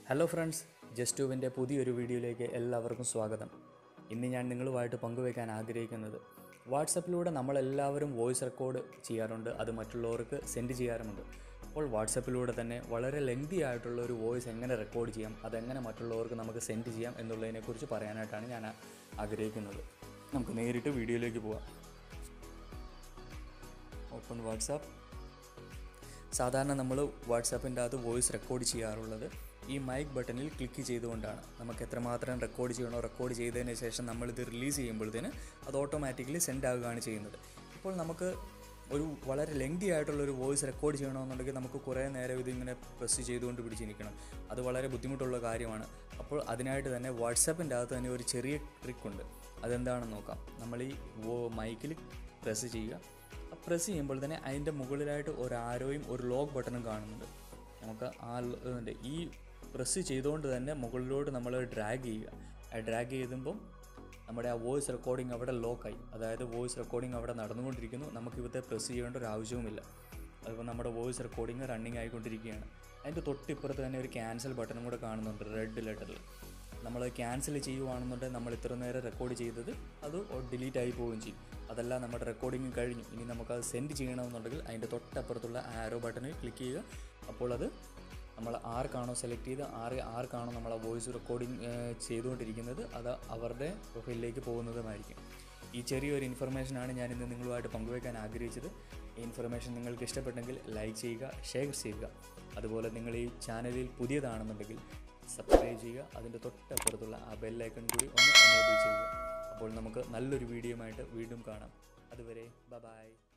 Hello friends, ജസ്റ്റുവിൻ്റെ പുതിയൊരു വീഡിയോയിലേക്ക് എല്ലാവർക്കും സ്വാഗതം. ഇന്ന് ഞാൻ നിങ്ങളുമായിട്ട് പങ്കുവയ്ക്കാൻ ആഗ്രഹിക്കുന്നത് വാട്സപ്പിലൂടെ നമ്മളെല്ലാവരും വോയിസ് റെക്കോർഡ് ചെയ്യാറുണ്ട്, അത് മറ്റുള്ളവർക്ക് സെൻഡ് ചെയ്യാറുമുണ്ട്. അപ്പോൾ വാട്സപ്പിലൂടെ തന്നെ വളരെ ലെങ്തി ആയിട്ടുള്ള ഒരു വോയിസ് എങ്ങനെ റെക്കോർഡ് ചെയ്യാം, അതെങ്ങനെ മറ്റുള്ളവർക്ക് നമുക്ക് സെൻഡ് ചെയ്യാം എന്നുള്ളതിനെക്കുറിച്ച് പറയാനായിട്ടാണ് ഞാൻ ആഗ്രഹിക്കുന്നത്. നമുക്ക് നേരിട്ട് വീഡിയോയിലേക്ക് പോകാം. Open WhatsApp. സാധാരണ നമ്മൾ വാട്സാപ്പിൻ്റെ അകത്ത് വോയിസ് റെക്കോർഡ് ചെയ്യാറുള്ളത് ഈ മൈക്ക് ബട്ടണിൽ ക്ലിക്ക് ചെയ്തുകൊണ്ടാണ്. നമുക്ക് എത്രമാത്രം റെക്കോർഡ് ചെയ്യണോ റെക്കോർഡ് ചെയ്തതിന് ശേഷം നമ്മളിത് റിലീസ് ചെയ്യുമ്പോഴത്തേന് അത് ഓട്ടോമാറ്റിക്കലി സെൻഡ് ആവുകയാണ് ചെയ്യുന്നത്. ഇപ്പോൾ നമുക്ക് ഒരു വളരെ ലെങ്തി ആയിട്ടുള്ളൊരു വോയിസ് റെക്കോർഡ് ചെയ്യണമെന്നുണ്ടെങ്കിൽ നമുക്ക് കുറേ നേരം ഇതിങ്ങനെ പ്രസ് ചെയ്തുകൊണ്ട് പിടിച്ചിരിക്കണം. അത് വളരെ ബുദ്ധിമുട്ടുള്ള കാര്യമാണ്. അപ്പോൾ അതിനായിട്ട് തന്നെ വാട്സാപ്പിൻ്റെ അകത്ത് തന്നെ ഒരു ചെറിയ ട്രിക്കുണ്ട്. അതെന്താണെന്ന് നോക്കാം. നമ്മൾ ഈ മൈക്കിൽ പ്രസ് ചെയ്യുക. പ്രസ് ചെയ്യുമ്പോൾ തന്നെ അതിൻ്റെ മുകളിലായിട്ട് ഒരു ആരോയും ഒരു ലോക്ക് ബട്ടണും കാണുന്നുണ്ട്. നമുക്ക് ഈ പ്രസ് ചെയ്തുകൊണ്ട് തന്നെ മുകളിലോട്ട് നമ്മൾ ഡ്രാഗ് ചെയ്യുക. ഡ്രാഗ് ചെയ്തുമ്പം നമ്മുടെ ആ വോയിസ് റെക്കോർഡിംഗ് അവിടെ ലോക്കായി. അതായത് വോയിസ് റെക്കോർഡിംഗ് അവിടെ നടന്നുകൊണ്ടിരിക്കുന്നു. നമുക്കിവിടുത്തെ പ്രസ് ചെയ്യേണ്ട ഒരു ആവശ്യവുമില്ല. അതുപോലെ നമ്മുടെ വോയിസ് റെക്കോർഡിംഗ് റണ്ണിങ് ആയിക്കൊണ്ടിരിക്കുകയാണ്. അതിൻ്റെ തൊട്ടിപ്പുറത്ത് തന്നെ ഒരു ക്യാൻസൽ ബട്ടണും കൂടെ കാണുന്നുണ്ട് റെഡ് ലെറ്ററിൽ. നമ്മൾ ക്യാൻസൽ ചെയ്യുവാണെന്നുണ്ടെങ്കിൽ നമ്മൾ ഇത്ര നേരം റെക്കോർഡ് ചെയ്തത് അത് ഡിലീറ്റ് ആയി പോവുകയും ചെയ്യും. അതല്ല, നമ്മുടെ റെക്കോർഡിങ് കഴിഞ്ഞു, ഇനി നമുക്കത് സെൻഡ് ചെയ്യണമെന്നുണ്ടെങ്കിൽ അതിൻ്റെ തൊട്ടപ്പുറത്തുള്ള ആരോ ബട്ടണിൽ ക്ലിക്ക് ചെയ്യുക. അപ്പോൾ അത് നമ്മൾ ആർക്കാണോ സെലക്ട് ചെയ്ത് ആർക്കാണോ നമ്മൾ ആ വോയിസ് റെക്കോർഡിങ് ചെയ്തുകൊണ്ടിരിക്കുന്നത് അത് അവരുടെ പ്രൊഫൈലിലേക്ക് പോകുന്നതുമായിരിക്കും. ഈ ചെറിയൊരു ഇൻഫർമേഷനാണ് ഞാനിന്ന് നിങ്ങളുമായിട്ട് പങ്കുവയ്ക്കാൻ ആഗ്രഹിച്ചത്. ഈ ഇൻഫർമേഷൻ നിങ്ങൾക്ക് ഇഷ്ടപ്പെട്ടെങ്കിൽ ലൈക്ക് ചെയ്യുക, ഷെയർ ചെയ്യുക. അതുപോലെ നിങ്ങൾ ഈ ചാനലിൽ പുതിയതാണെന്നുണ്ടെങ്കിൽ സബ്സ്ക്രൈബ് ചെയ്യുക. അതിൻ്റെ തൊട്ടപ്പുറത്തുള്ള ആ ബെല്ലൈക്കൺ കൂടി ഒന്ന് എനേബിൾ ചെയ്യുക. അപ്പോൾ നമുക്ക് നല്ലൊരു വീഡിയോയുമായിട്ട് വീണ്ടും കാണാം. അതുവരെ ബൈ.